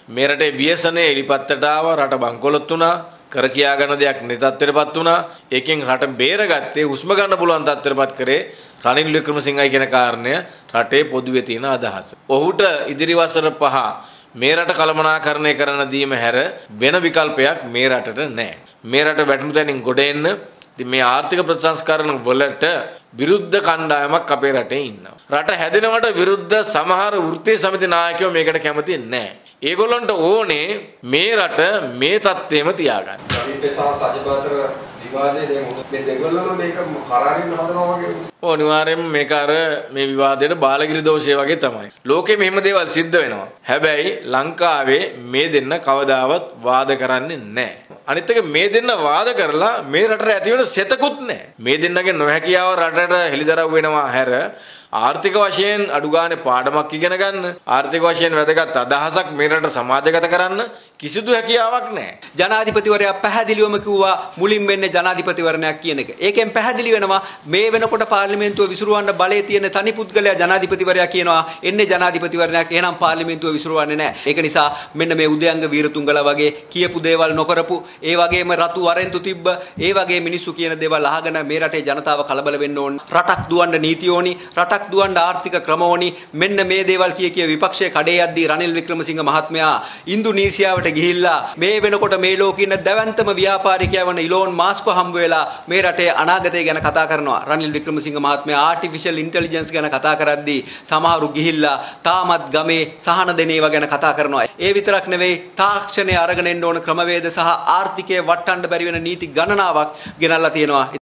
මේ රටේ ව්‍යසනයේ එලිපත්තට ආවා රට බංකොලොත් වුණා කර කියා ගන්න දෙයක් නැතත්වයටපත් වුණා ඒකෙන් රට බේරගත්තේ හුස්ම ගන්න පුළුවන් තත්ත්වයටපත් කරේ රනිල් වික්‍රමසිංහයි කියන කාරණය රටේ පොදුවේ තියෙන අදහස. ඔහුට ඉදිරි වසර 5 මේ රට කළමනාකරණය කරන දීම හැර වෙන විකල්පයක් මේ රටට නැහැ. මේ රට වැටුණු තැනින් ගොඩ එන්න මේ ආර්ථික ප්‍රතිසංස්කරණ වලට විරුද්ධ කණ්ඩායමක් අපේ රටේ ඉන්නවා. රට හැදෙනවට විරුද්ධ සමහර වෘත්තීය සමිති නායකයෝ මේකට කැමති නැහැ. ඒගොල්ලන්ට ඕනේ මේ රට මේ තත්ත්වෙම තියාගන්න. අනිවාර්යයෙන්ම මේක අර මේ විවාදයට බාලගිරි දෝෂය වගේ තමයි. ලෝකෙ මෙහෙම දේවල් සිද්ධ වෙනවා. හැබැයි ලංකාවේ මේ දෙන්න කවදාවත් වාද කරන්නේ නැහැ. අනිත් එක මේ දෙන්න වාද කරලා මේ රටට ඇති වෙන සෙතකුත් නැහැ. මේ දෙන්නගේ නොහැකියාව රටට හෙළිදරව් වෙනවා හැර ආර්ථික වශයෙන් අඩු ගානේ පාඩමක් ඉගෙන ගන්න ආර්ථික වශයෙන් වැදගත් අදහසක් මේ රට සමාජගත කරන්න කිසිදු හැකියාවක් නැහැ. ජනාධිපතිවරයා පැහැදිලිවම කිව්වා මුලින් වෙන්නේ ජනාධිපතිවරණයක් කියන එක. ඒකෙන් පැහැදිලි වෙනවා මේ වෙනකොට පාර්ලිමේන්තුව විසිරුවන්න බලේ තියෙන තනි පුද්ගලයා ජනාධිපතිවරයා කියනවා එන්නේ ජනාධිපතිවරණයක් එහෙනම් පාර්ලිමේන්තුව විසිරුවන්නේ නැහැ. ඒක නිසා මෙන්න මේ උදයංග වීරතුංගලා වගේ කියපු දේවල් නොකරපු ඒ වගේම රතු වරෙන්තු තිබ්බ ඒ වගේ මිනිස්සු කියන දේවල් අහගෙන මේ රටේ ජනතාව කලබල වෙන්න ඕන. රටක් දුවන්න නීති ඕනි. රටක් දුවන්න ආර්ථික ක්‍රම ඕනි. මෙන්න මේ දේවල් කිය විපක්ෂයේ කඩේ යද්දී රනිල් වික්‍රමසිංහ මහත්මයා ඉන්දුනීසියාවට ගිහිල්ලා මේ වෙනකොට මේ ලෝකේ ඉන්න දැවැන්තම ව්‍යාපාරිකයා වන ඉලෝන් මාස්ක් හම්බ වෙලා මේ රටේ අනාගතය ගැන කතා කරනවා. රනිල් වික්‍රමසිංහ මහත්මයා ආටිෆිෂල් ඉන්ටෙලිජන්ස් ගැන කතා කරද්දී සමහරු ගිහිල්ලා තාමත් ගමේ සහන දෙන ඒවා ගැන කතා කරනවා. ඒ විතරක් නෙවෙයි තාක්ෂණය අරගෙන එන්න ඕන ක්‍රමවේද සහ ආර්ථිකය වටන්න බැරි වෙන නීති ගණනාවක් ගෙනල්ලා තියෙනවා.